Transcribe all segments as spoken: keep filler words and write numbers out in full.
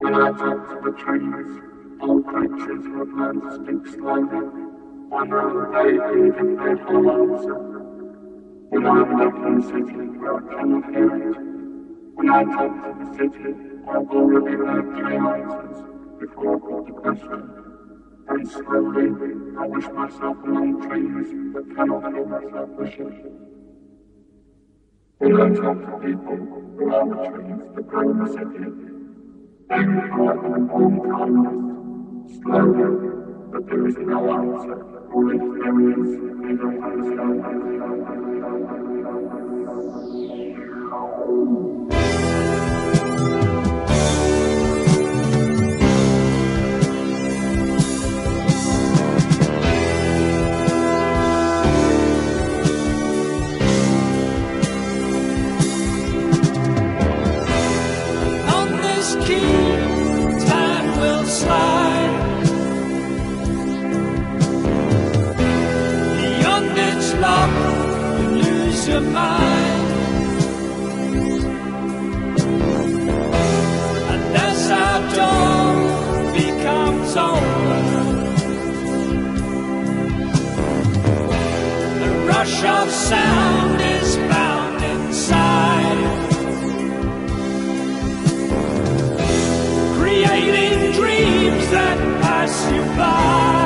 When I talk to the trees, all creatures would learn to speak slowly. I know they breathe in their hollows. When I walk in the city where I cannot hear it, when I talk to the city, I've already heard three answers before I got the question. Very slowly, I wish myself among trees that cannot hear myself wishing. When I talk to people who are the trees that grow in the city, they reply with a warm kindness, slowly, but there is no answer, or if there is, they don't understand. Time will slide beyond its lock, you lose your mind. And as our dawn becomes over, the rush of sound is found inside, creating dreams that pass you by.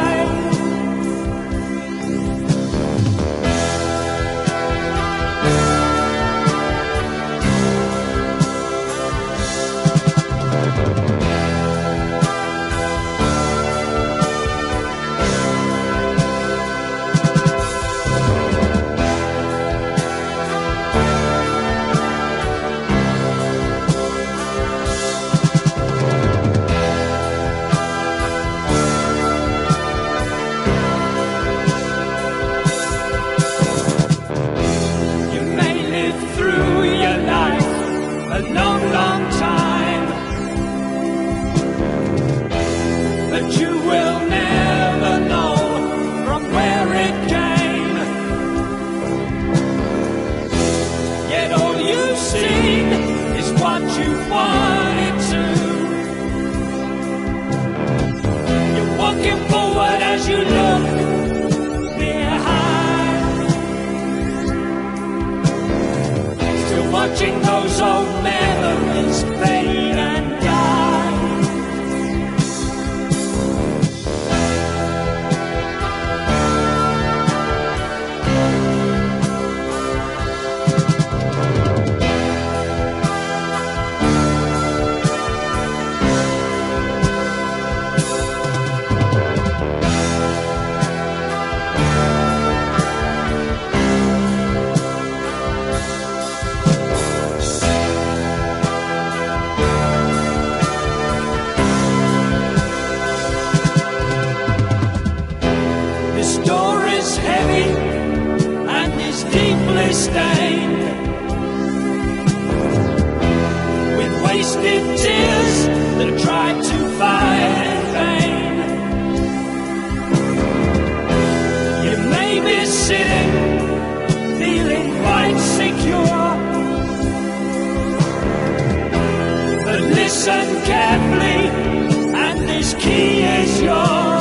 A long, long time, but you will never know from where it came. Yet all you've seen is what you wanted to. You're walking forward as you look behind, still watching those old memories fade and die. This door is heavy and is deeply stained with wasted tears that tried to fight in vain. You may be sitting, feeling quite secure, but listen carefully and this key is yours.